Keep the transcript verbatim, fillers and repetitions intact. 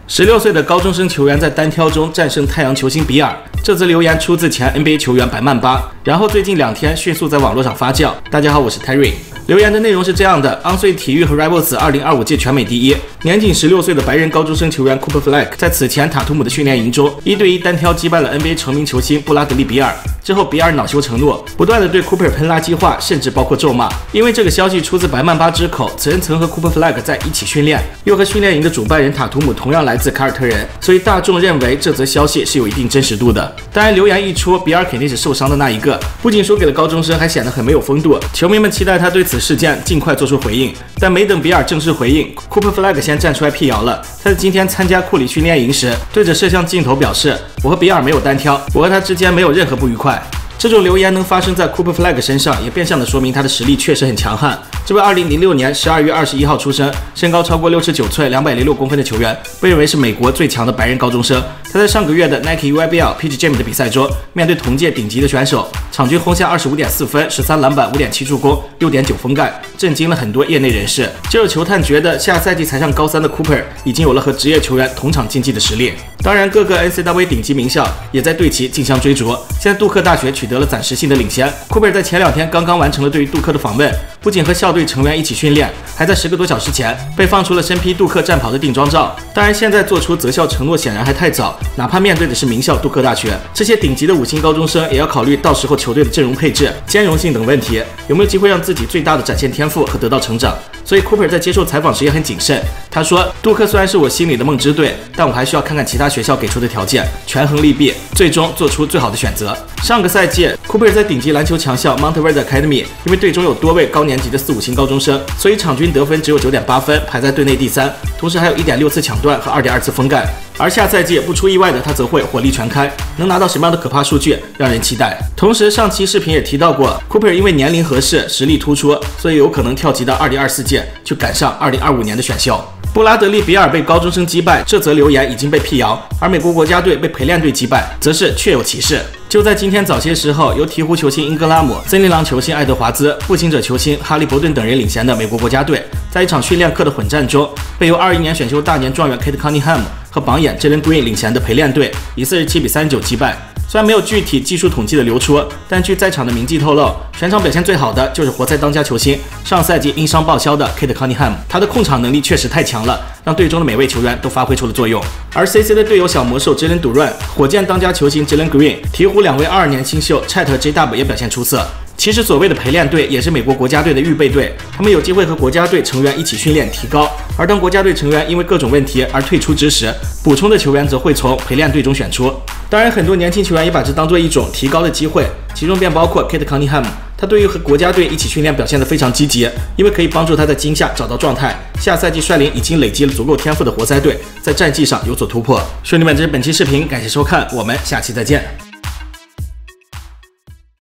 十六岁的高中生球员在单挑中战胜太阳球星比尔。这则留言出自前 N B A 球员白曼巴，然后最近两天迅速在网络上发酵。大家好，我是 Terry。留言的内容是这样的：昂穗体育和 Rivals 二零二五届全美第一，年仅十六岁的白人高中生球员 Cooper Flag 在此前塔图姆的训练营中一对一单挑击败了 N B A 成名球星布拉德利比尔。之后，比尔恼羞成怒，不断的对 Cooper 喷垃圾话，甚至包括咒骂。因为这个消息出自白曼巴之口，此人曾和 Cooper Flag 在一起训练，又和训练营的主办人塔图姆同样来自凯尔特人，所以大众认为这则消息是有一定真实度的。当然，留言一出，比尔肯定是受伤的那一个，不仅输给了高中生，还显得很没有风度。球迷们期待他对此事件尽快做出回应，但没等比尔正式回应 ，Cooper Flag 先站出来辟谣了。他在今天参加库里训练营时，对着摄像镜头表示：“我和比尔没有单挑，我和他之间没有任何不愉快。”这种留言能发生在 Cooper Flag 身上，也变相的说明他的实力确实很强悍。这位二零零六年十二月二十一号出生，身高超过六尺九寸、两百零六公分的球员，被认为是美国最强的白人高中生。他在上个月的 Nike U I B L P G Jam 的比赛中，面对同届顶级的选手，场均轰下二十五点四分、十三篮板、五点七助攻、六点九封盖，震惊了很多业内人士。就有球探觉得，下赛季才上高三的 Cooper 已经有了和职业球员同场竞技的实力。当然，各个 N C double A 顶级名校也在对其竞相追逐。现在杜克大学取得了暂时性的领先。Cooper 在前两天刚刚完成了对于杜克的访问，不仅和校队成员一起训练，还在十个多小时前被放出了身披杜克战袍的定妆照。当然，现在做出择校承诺显然还太早，哪怕面对的是名校杜克大学，这些顶级的五星高中生也要考虑到时候球队的阵容配置、兼容性等问题，有没有机会让自己最大的展现天赋和得到成长。所以 Cooper 在接受采访时也很谨慎。他说：“杜克虽然是我心里的梦之队，但我还需要看看其他学校给出的条件，权衡利弊，最终做出最好的选择。”上个赛季 ，Cooper 在顶级篮球强校 Montverde Academy， 因为队中有多位高年级的四五星高中生，所以场均得分只有 九点八分，排在队内第三，同时还有 一点六次抢断和 二点二次封盖。而下赛季不出意外的他则会火力全开，能拿到什么样的可怕数据，让人期待。同时，上期视频也提到过 ，Cooper 因为年龄合适、实力突出，所以有可能跳级到二零二四届，去赶上二零二五年的选秀。布拉德利比尔被高中生击败，这则留言已经被辟谣，而美国国家队被陪练队击败，则是确有其事。就在今天早些时候，由鹈鹕球星英格拉姆、森林狼球星爱德华兹、步行者球星哈利伯顿等人领衔的美国国家队，在一场训练课的混战中，被由二一年选秀大年状元 Cade Cunningham 和榜眼 Jalen Green 领衔的陪练队以四十七比三十九击败。虽然没有具体技术统计的流出，但据在场的名记透露，全场表现最好的就是活塞当家球星，上赛季因伤报销的 Cade Cunningham， 他的控场能力确实太强了，让队中的每位球员都发挥出了作用。而 C C 的队友小魔兽 Jalen Duren、火箭当家球星 Jalen Green、鹈鹕两位二二年新秀 Chet 和 J W 也表现出色。其实所谓的陪练队也是美国国家队的预备队，他们有机会和国家队成员一起训练提高。而当国家队成员因为各种问题而退出之时，补充的球员则会从陪练队中选出。当然，很多年轻球员也把这当做一种提高的机会，其中便包括 Cade Cunningham， 他对于和国家队一起训练表现得非常积极，因为可以帮助他在今夏找到状态。下赛季率领已经累积了足够天赋的活塞队，在战绩上有所突破。兄弟们，这是本期视频，感谢收看，我们下期再见。